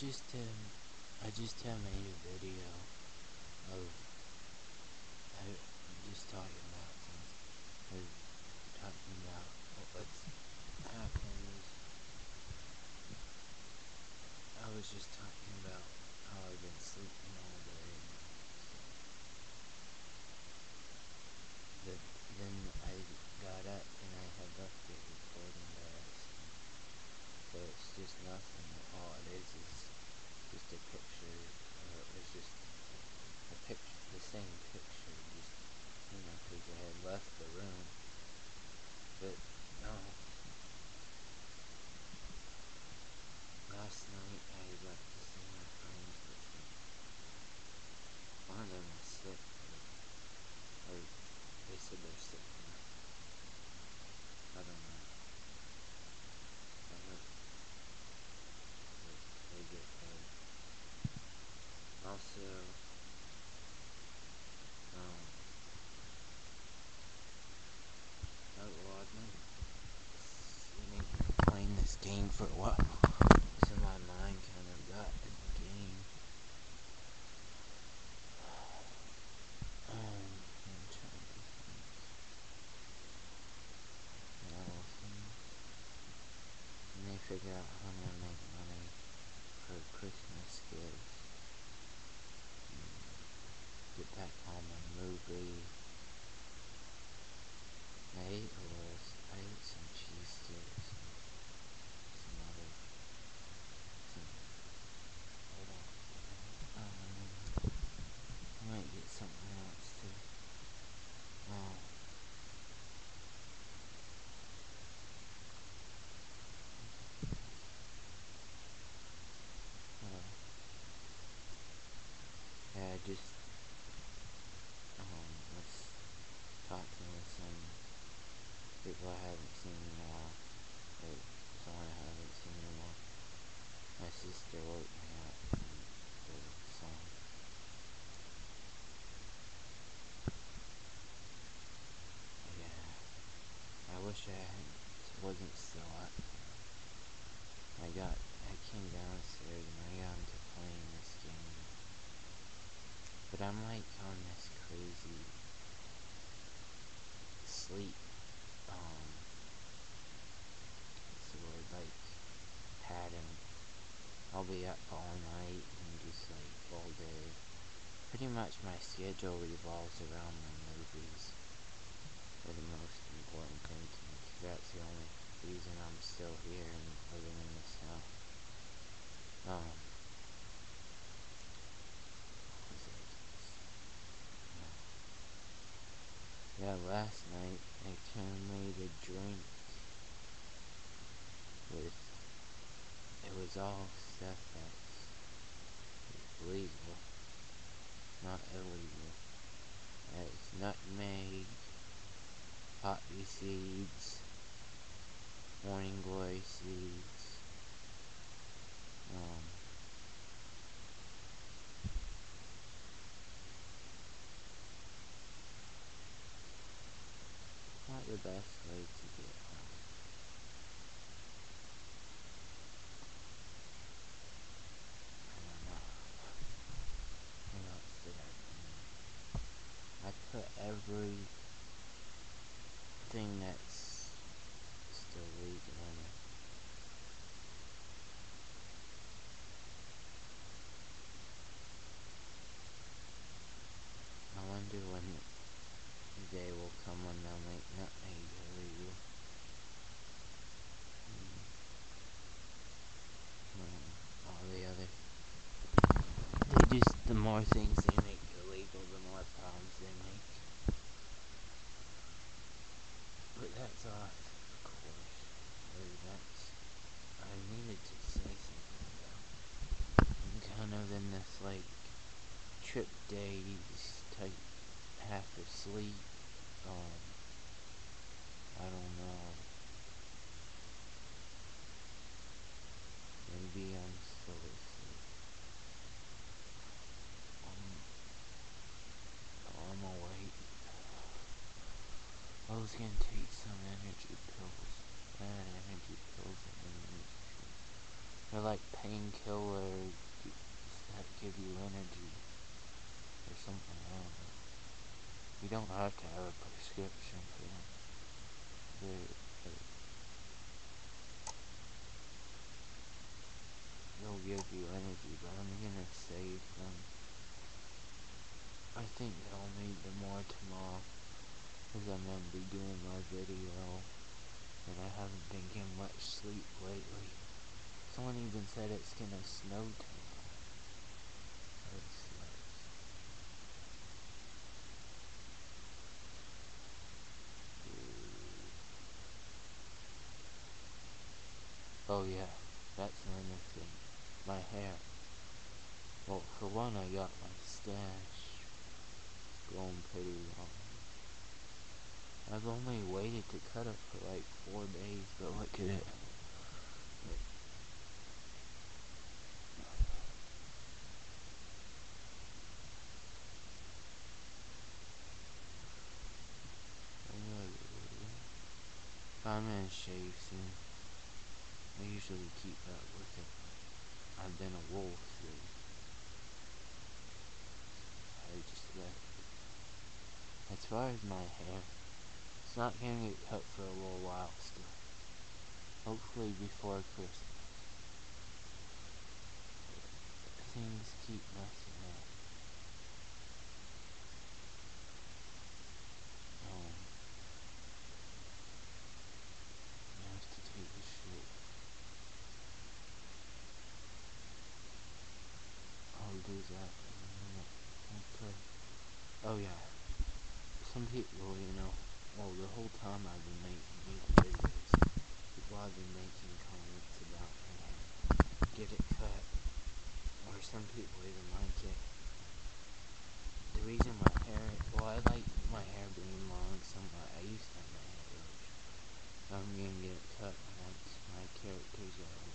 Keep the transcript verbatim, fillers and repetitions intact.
just um, I just uh, made a video of I just talking about things, or talking about what's happened. I was just talking about how I've been sleeping all day. But then I got up and I had left it recording by accident. So it's just nothing. All it is is just a picture. Or it's just a picture, the same picture. Just, you know, because I had left the room. But no. Last night I went to see my friends, but one of them was sick. Or they said they're sick enough. I don't know. I hope that they get better. Also, um, oh, well, I've been playing this game for a while, so my mind kind of got in the game. Um, I'm trying to think. Now, and they figure out how I'm gonna make money for Christmas gifts. Get back home and movie. I ate a little, I ate some cheese sticks. Some other, some, hold on. Um, I might get something else too. Um, uh, yeah, I just, um, was talking with some people I haven't seen in a while. Or someone I haven't seen in a while. My sister woke me up from the song. Yeah, I wish I hadn't, wasn't still up. I got, I came downstairs and I got into playing this game. But I'm like on this crazy sleep, um, what's the word, like, pattern. I'll be up all night and just like all day. Pretty much my schedule revolves around my movies. They're the most important thing to me, because that's the only reason I'm still here and living in this house. Um, what was it? Yeah, last night I kind of made a drink with, it was all stuff that's legal, not illegal. It's nutmeg, poppy seeds, morning glory seeds, um, not the best way to get home. I don't know. What else did I do? I put everything that's still legal in it. I wonder when the day will come when they'll make nutmeg illegal. Mm. Um, all the other, they just, the more things they make illegal, the more problems they make. But that's off course. Or that's, I needed to say something about. I'm kind of in this like trip days type half asleep. Um, I don't know. Maybe I'm still asleep. Um, I'm awake. I was gonna take some energy pills. Bad energy pills and energy pills. They're like painkiller don't have to have a prescription for them. They're, like, they'll give you energy, but I'm gonna save them. I think I'll need them more tomorrow, because I'm gonna be doing my video, and I haven't been getting much sleep lately. Someone even said it's gonna snow tomorrow. That sucks. Oh yeah, that's another thing. My hair. Well, for one, I got my stash going pretty long. I've only waited to cut it for like four days, but look at it. I'm gonna shave soon. I usually keep up with it. I've been a wolf lately. I just left. As far as my hair, it's not gonna get cut for a little while still. Hopefully before Christmas. Things keep messing up. Um, I have to take a shit. I'll do that in a minute. Okay. Oh yeah. Some people, you know, well, the whole time I've been making these videos, people have been making comments about my hair. Get it cut. Or some people even like it. The reason my hair, well, I like my hair being long somewhat. I used to have my hair really short. I'm gonna get it cut once my characters are